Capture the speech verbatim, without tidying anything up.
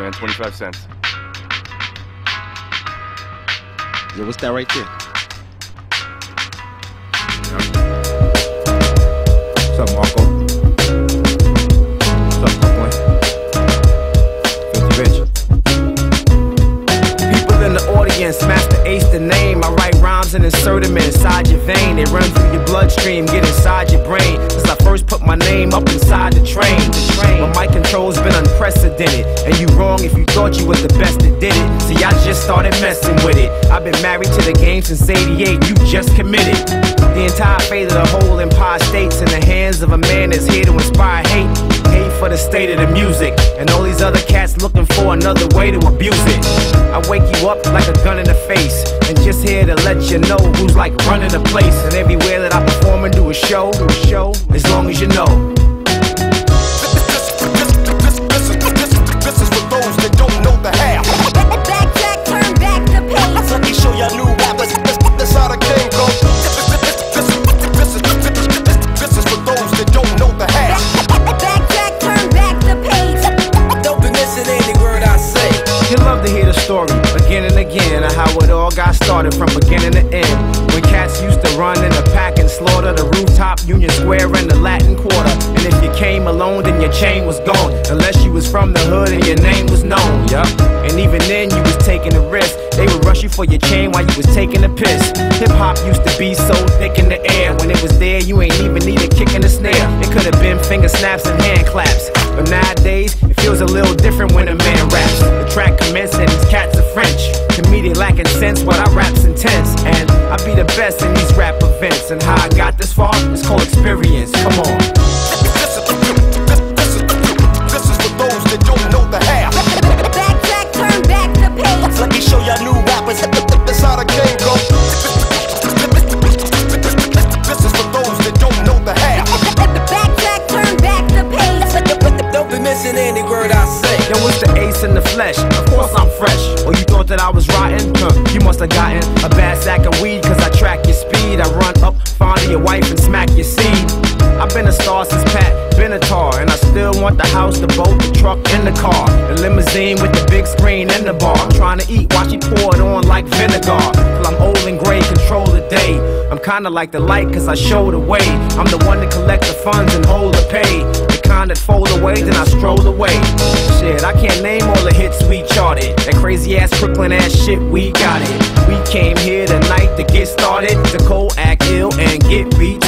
man, twenty-five cents. Yo, what's that right there? What's up, Marco? What's up, my boy? Filthy Rich. People in the audience, Master Ace the name. I write rhymes and insert them inside your vein. They run through your bloodstream, get inside your brain. Since I first put my name up inside the train. The train. My mic control's been unprecedented, and you wrong if you thought you was the best that did it. See, I just started messing with it. I've been married to the game since eighty-eight. You just committed. The entire fate of the whole empire states in the hands of a man that's here to inspire hate. Hate for the state of the music, and all these other cats looking for another way to abuse it. I wake you up like a gun in the face, and just here to let you know who's like running the place. And everywhere that I perform and do a show, do a show, as long as you know. This is for those that don't know the half. Backtrack, turn back the page. Let me show y'all new rappers. That's how the game goes. This is for those that don't know the half. Backtrack, turn back the page. Don't be missing any word I say. You love to hear the story again and again of how it all got started from beginning to end. When cats used to run in a pack and slaughter the rooftop, Union Square, and the Latin Quarter. And if you came alone, then your chain was gone, unless you was from the hood and your name was known. Yup. And even then, you was taking a risk. They would rush you for your chain while you was taking a piss. Hip hop used to be so thick in the air. When it was there, you ain't even need a kick in the snare. It could have been finger snaps and hand claps. But nowadays, it feels a little different when a man raps. The track commences and these cats are French. To me, they lacking sense, but I rap's intense. And I be the best in these rap events. And how I got this far, it's called experience. Come on. This is, this is, this is for those that don't know the half. Backtrack, turn back the page. Let me show y'all new rappers. That's how the game goes. This is for those that don't know the half. Backtrack, turn back the page. Don't be missing any word I say. Yo, it's the ace in the flesh. Of course I'm fresh. Or you thought that I was rotten? Huh, you must have gotten a bad sack of weed, cause I track your speed. I run up, find your wife and smack your seed. I've been a star since Pat Benatar, and I still want the house, the boat, the truck, and the car. The limousine with the big screen and the bar. I'm trying to eat, watch you pour it on like vinegar. Till I'm old and gray, control the day. I'm kinda like the light cause I show the way. I'm the one to collect the funds and hold the pay. The kind that fold away, then I stroll away. Shit, I can't name all the hits we charted. That crazy ass Brooklyn ass shit, we got it. We came here tonight to get started, to cold, act ill, and get retarded.